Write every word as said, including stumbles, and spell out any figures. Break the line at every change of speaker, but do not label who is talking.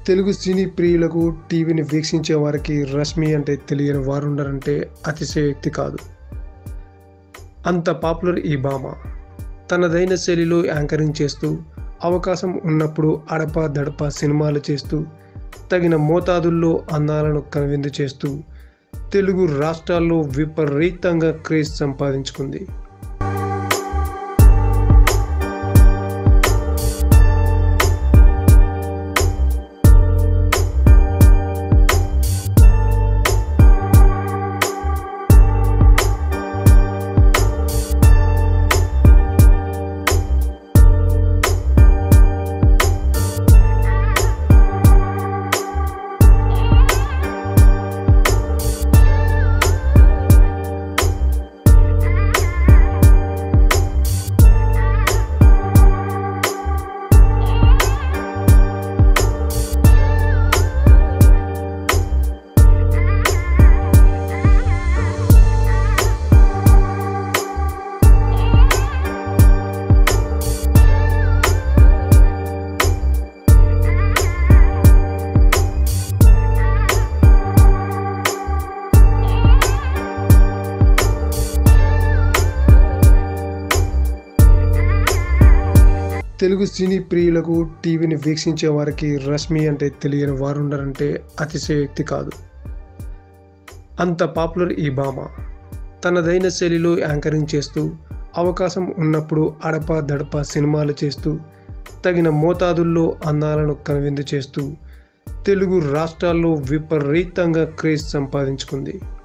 తెలుగు సినీ ప్రియులకు టీవీని వీక్షించే వారికి రష్మి అంటే తెలియని వారు ఉన్నారంటే అతిశయోక్తి కాదు. అంత పాపులర్ ఈ భామ తనదైన శైలిలో యాంకరింగ్ చేస్తూ, అవకాశం ఉన్నప్పుడు అడపా దడపా సినిమాలు చేస్తూ, తగిన మోతాదుల్లో అందాలను కనువిందు చేస్తూ తెలుగు రాష్ట్రాల్లో విపరీతంగా క్రేజ్ సంపాదించుకుంది. తెలుగు సినీ ప్రియులకు టీవీని వీక్షించే వారికి రష్మి అంటే తెలియని వారు ఉన్నారంటే అతిశయోక్తి కాదు. అంత పాపులర్ ఈ భామ తనదైన శైలిలో యాంకరింగ్ చేస్తూ, అవకాశం ఉన్నప్పుడు అడపా దడపా సినిమాలు చేస్తూ, తగిన మోతాదుల్లో అందాలను కనువిందు చేస్తూ తెలుగు రాష్ట్రాల్లో విపరీతంగా క్రేజ్ సంపాదించుకుంది.